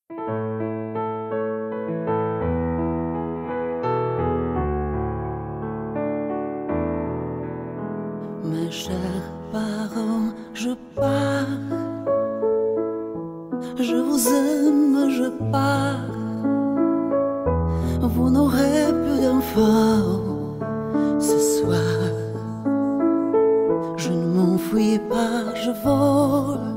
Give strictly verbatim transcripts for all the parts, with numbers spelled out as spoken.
Mes chers parents, je pars. Je vous aime, je pars. Vous n'aurez plus d'enfants ce soir. Je ne m'enfuis pas, je vole.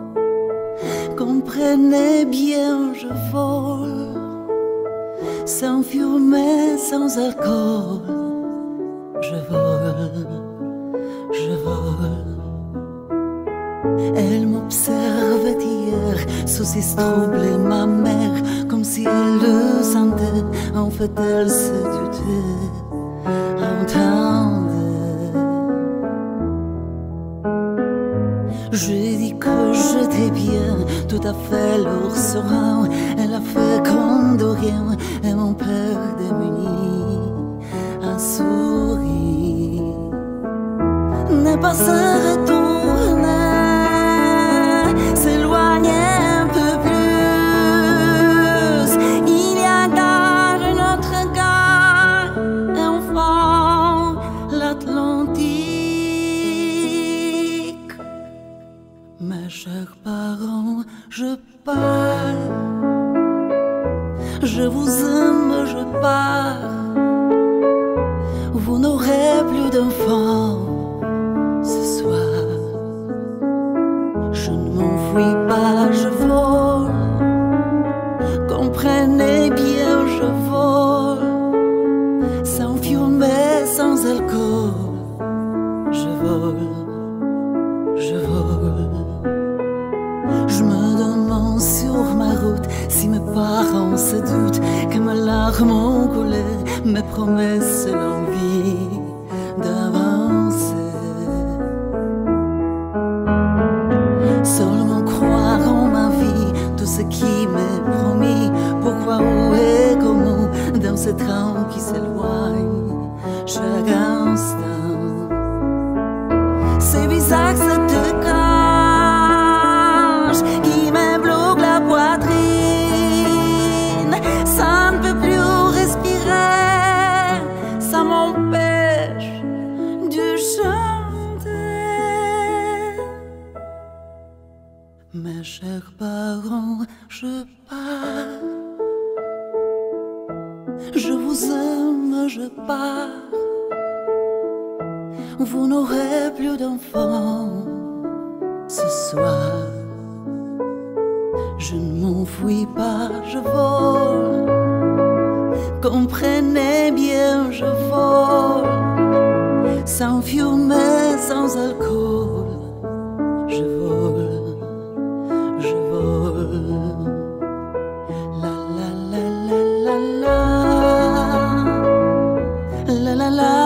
Comprenez bien, je vole. Sans fumée, sans alcool. Je vole, je vole. Elle m'observait hier, saucisse troublée ma mère, comme si elle le sentait. En fait, elle se doutait, entendait. Je lui ai dit que j'étais bien, tout à fait leur serein. Elle a fait comme de rien, et mon père démuni a souri. N'est pas se retourner, s'éloigner un peu plus. Il y a encore une autre gare, enfant, l'Atlantique. Mes chers parents, je pars. Je vous aime, je pars. Vous n'aurez plus d'enfants ce soir. Je ne m'enfuis pas, je vole. Comprenez bien, je vole. Sans fumée, sans alcool. Je vole, je vole. Je me demande sur ma route si mes parents se doutent que mes larmes ont coulé, mes promesses et l'envie d'avancer. Seulement croire en ma vie, tout ce qui m'est promis. Pourquoi, où et comment, dans ce train qui s'éloigne chaque instant. Ces visages se déclenchent, qui me bloquent la poitrine. Ça ne peut plus respirer, ça m'empêche de chanter. Mes chers parents, je pars. Je vous aime, je pars. Vous n'aurez plus d'enfants ce soir. Je ne m'enfuis pas, je vole. Comprenez bien, je vole. Sans fumée, sans alcool. Je vole, je vole. La la la la la la. La la la.